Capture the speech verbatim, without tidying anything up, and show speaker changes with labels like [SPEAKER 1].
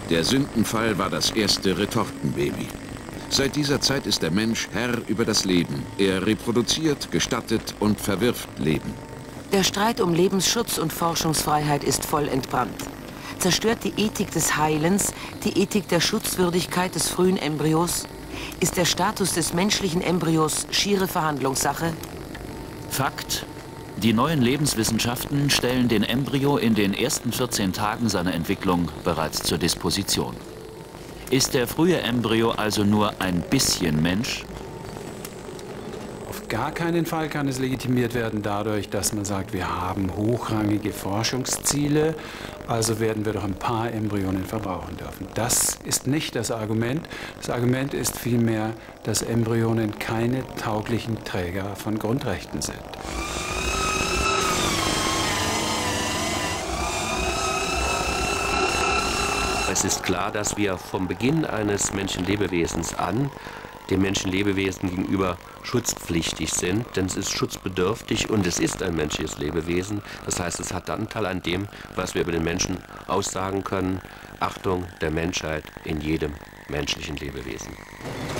[SPEAKER 1] Der Sündenfall war das erste Retortenbaby. Seit dieser Zeit ist der Mensch Herr über das Leben. Er reproduziert, gestattet und verwirft Leben.
[SPEAKER 2] Der Streit um Lebensschutz und Forschungsfreiheit ist voll entbrannt. Zerstört die Ethik des Heilens die Ethik der Schutzwürdigkeit des frühen Embryos? Ist der Status des menschlichen Embryos schiere Verhandlungssache?
[SPEAKER 3] Fakt: Die neuen Lebenswissenschaften stellen den Embryo in den ersten vierzehn Tagen seiner Entwicklung bereits zur Disposition. Ist der frühe Embryo also nur ein bisschen Mensch?
[SPEAKER 4] Auf gar keinen Fall kann es legitimiert werden dadurch, dass man sagt, wir haben hochrangige Forschungsziele, also werden wir doch ein paar Embryonen verbrauchen dürfen. Das ist nicht das Argument. Das Argument ist vielmehr, dass Embryonen keine tauglichen Träger von Grundrechten sind.
[SPEAKER 5] Es ist klar, dass wir vom Beginn eines Menschenlebewesens an dem Menschenlebewesen gegenüber schutzpflichtig sind, denn es ist schutzbedürftig und es ist ein menschliches Lebewesen. Das heißt, es hat Anteil an dem, was wir über den Menschen aussagen können. Achtung der Menschheit in jedem menschlichen Lebewesen.